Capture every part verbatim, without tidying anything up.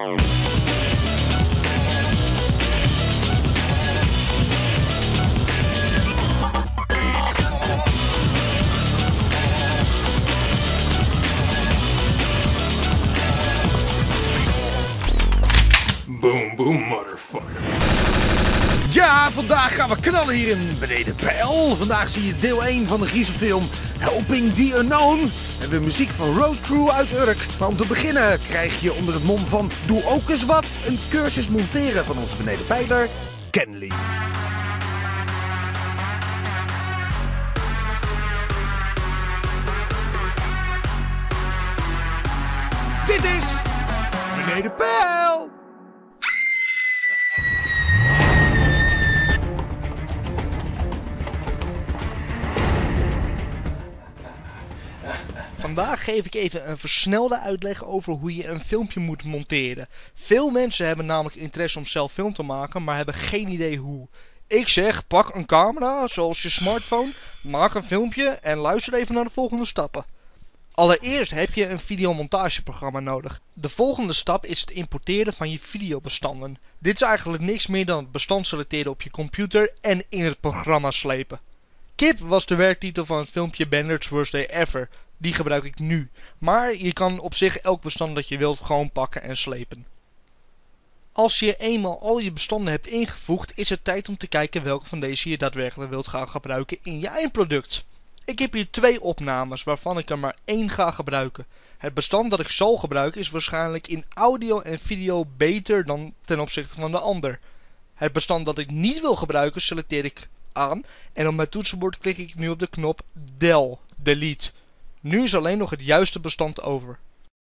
Boom, boom, motherfucker. Ja, vandaag gaan we knallen hier in Beneden Peil. Vandaag zie je deel één van de griezelfilm Helping the Unknown. We hebben muziek van Road Crew uit Urk. Maar om te beginnen krijg je onder het mom van doe ook eens wat een cursus monteren van onze Beneden Peiler, Kenley. Dit is Beneden Peil. Vandaag geef ik even een versnelde uitleg over hoe je een filmpje moet monteren. Veel mensen hebben namelijk interesse om zelf film te maken, maar hebben geen idee hoe. Ik zeg, pak een camera, zoals je smartphone, maak een filmpje en luister even naar de volgende stappen. Allereerst heb je een videomontageprogramma nodig. De volgende stap is het importeren van je videobestanden. Dit is eigenlijk niks meer dan het bestand selecteren op je computer en in het programma slepen. Kip was de werktitel van het filmpje Bandit's Worst Day Ever. Die gebruik ik nu. Maar je kan op zich elk bestand dat je wilt gewoon pakken en slepen. Als je eenmaal al je bestanden hebt ingevoegd, is het tijd om te kijken welke van deze je daadwerkelijk wilt gaan gebruiken in je eindproduct. Ik heb hier twee opnames waarvan ik er maar één ga gebruiken. Het bestand dat ik zal gebruiken is waarschijnlijk in audio en video beter dan ten opzichte van de ander. Het bestand dat ik niet wil gebruiken selecteer ik aan en op mijn toetsenbord klik ik nu op de knop Del, Delete. Nu is alleen nog het juiste bestand over.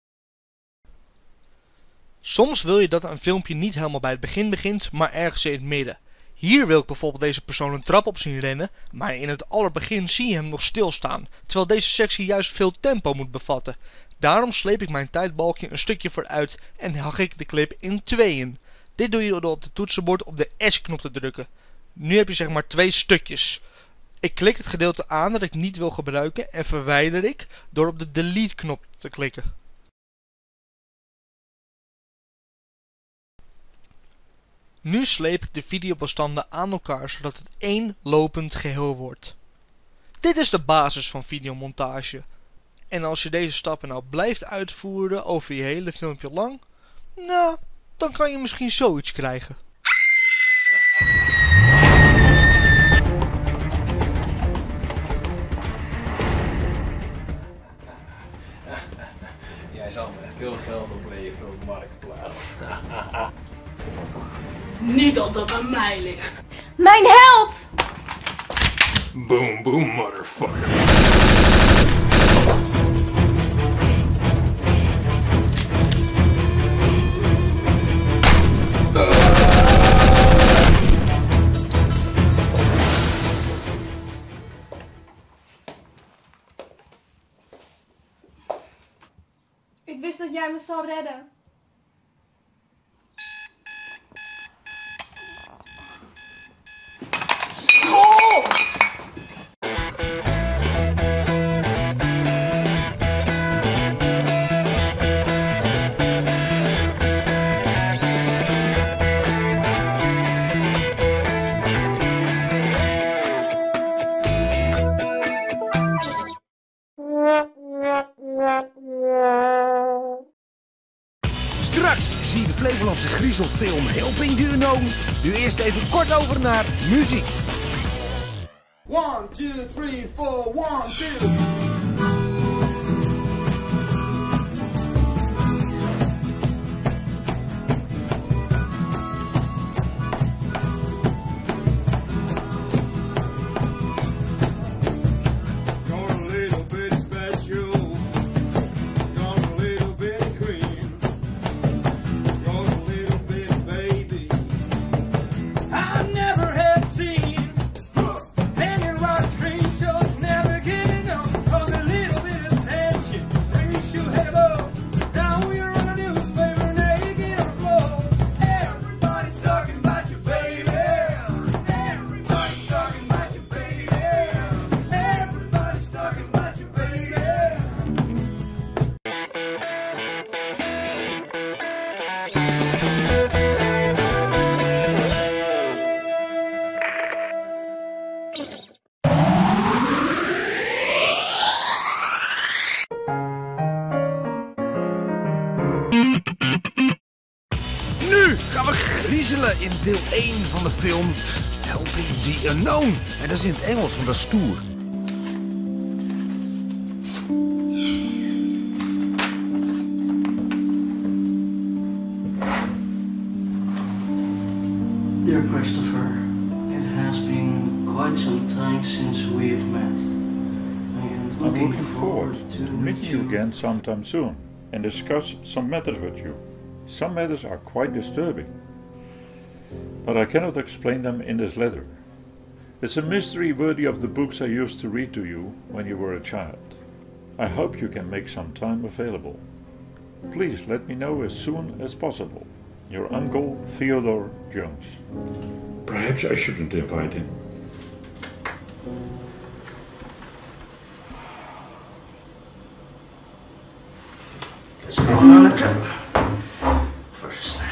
Soms wil je dat een filmpje niet helemaal bij het begin begint, maar ergens in het midden. Hier wil ik bijvoorbeeld deze persoon een trap op zien rennen, maar in het allerbegin zie je hem nog stilstaan, terwijl deze sectie juist veel tempo moet bevatten. Daarom sleep ik mijn tijdbalkje een stukje vooruit en hak ik de clip in tweeën. Dit doe je door op het toetsenbord op de S-knop te drukken. Nu heb je zeg maar twee stukjes. Ik klik het gedeelte aan dat ik niet wil gebruiken en verwijder ik door op de delete knop te klikken. Nu sleep ik de videobestanden aan elkaar zodat het één lopend geheel wordt. Dit is de basis van videomontage. En als je deze stappen nou blijft uitvoeren over je hele filmpje lang, nou, dan kan je misschien zoiets krijgen. Jij zal me veel geld opleveren op Marktplaats. Niet als dat aan mij ligt. Mijn held! Boom, boom, motherfucker. Ik wist dat jij me zou redden. Straks zie je de Flevolandse griezelfilm Helping the Unknown. Nu eerst even kort over naar muziek. One, two, three, four, one, two. Never griezelen in deel één van de film Helping the Unknown. En dat is in het Engels, want dat is stoer. Dear Christopher, it has been quite some time since we have met. I am I'm looking, looking forward to to meeting you again sometime soon and discuss some matters with you. Some matters are quite disturbing, but I cannot explain them in this letter. It's a mystery worthy of the books I used to read to you when you were a child. I hope you can make some time available. Please let me know as soon as possible. Your uncle, Theodore Jones. Perhaps I shouldn't invite him. Let's go on a trip for a snack.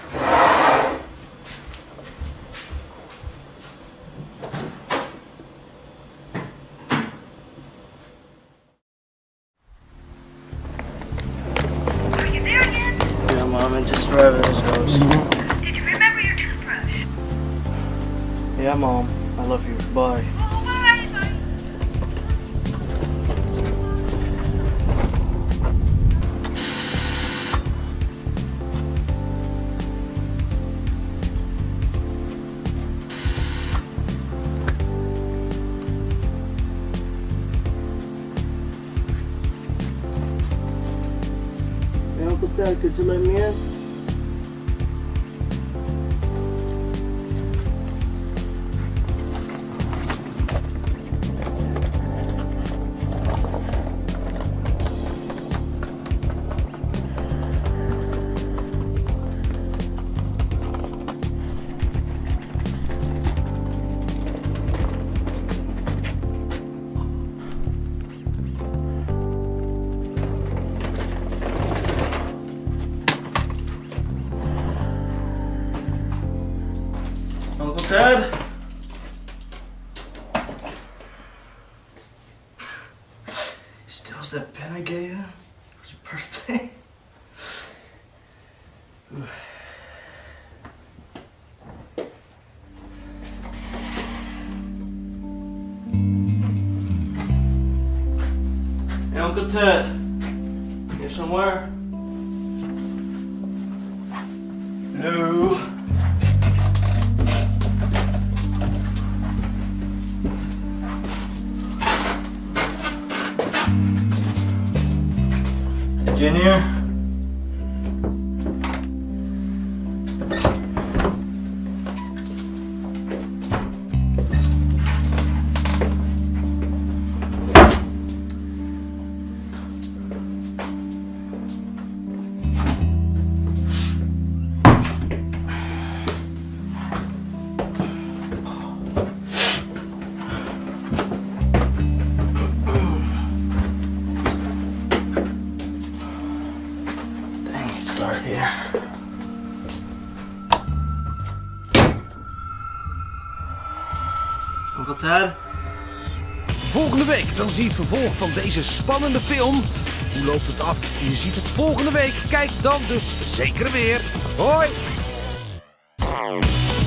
Are you there again? Yeah, Mom, I'm just driving this house. Did you remember your toothbrush? Yeah, Mom, I love you. Bye. Oh, bye, bye. Hey, Uncle Ted, could you let me in? Uncle Ted? Still has that pen I gave you for your birthday? Ooh. Hey, Uncle Ted, here somewhere? No. Engineer? Start here. Uncle Ted? Volgende week dan zie je het vervolg van deze spannende film. Hoe loopt het af? Je ziet het volgende week. Kijk dan dus zeker weer. Hoi!